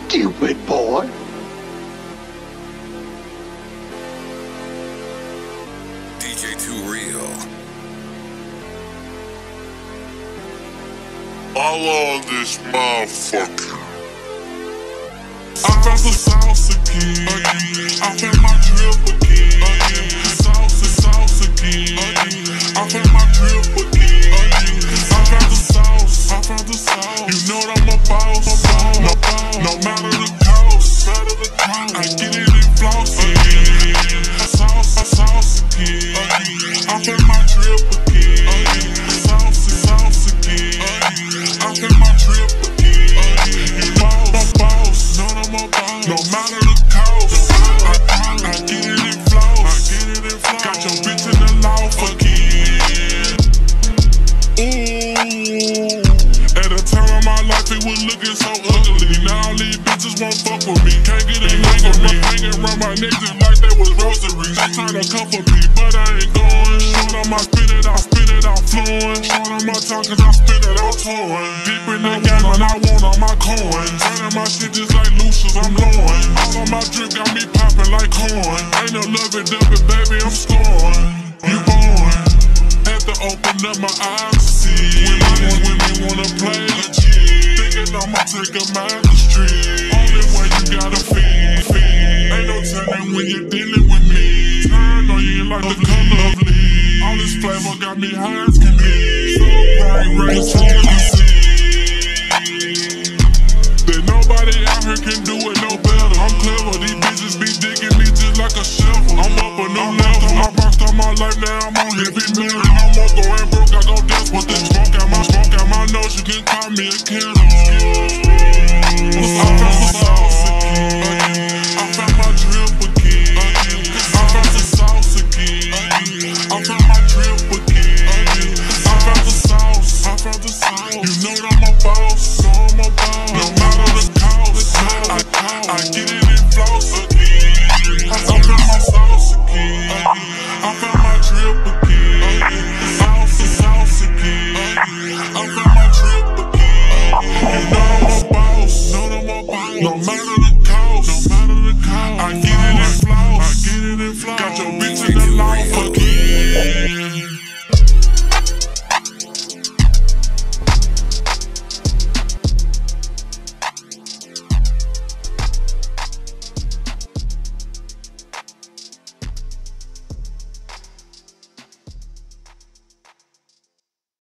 Stupid boy. DJ Too Real. I love this motherfucker. I found the sauce again. I found my drip again. Sauce again. I found my drip again. I found the sauce. You know that I'm a boss. No matter the cost, I get it in flossing. Sauce again. I found my drip again. Sauce again. I found my drip again. Boss. No matter the cost, I get it in floss. Got your bitch in the loft again. Ooh. At a time of my life it was looking so ugly. Now all these bitches won't fuck with me. Can't get enough of me. Hanging around my neck just like they was rosaries. They trying to comfort me, but I ain't going. Short on my spin it out flowing. Short on my tongue cause I spin it out towing. Deep in the game and I want all my coins. Turning my shit just like Lucius, I'm blowing. All on my drip got me popping like corn. Ain't no lovey dovey, baby, I'm scoring. You born. Had to open up my eyes to see when they wanna play legit. Thinking I'ma take them out the street. Only way you gotta feed. Ain't no telling when you're dealing with me. Turn on you like the color of leaves. All this flavor got me high as can be. So bright, rain, so you can see that nobody out here can do it no better. I'm clever, these bitches be digging me just like a shovel. I'm up a new level. I rocked all my life, now I'm on heavy metal. No more going broke, I go dance with it. Smoke out my nose, you can call me a killer. I found the sauce again. I found my drip again. I found the sauce again. I found my drip again. I found the sauce. You know that I'm a boss. No matter the cost, I get it in floss again. I found my sauce again. I found my drip again. Sauce again. I found my drip.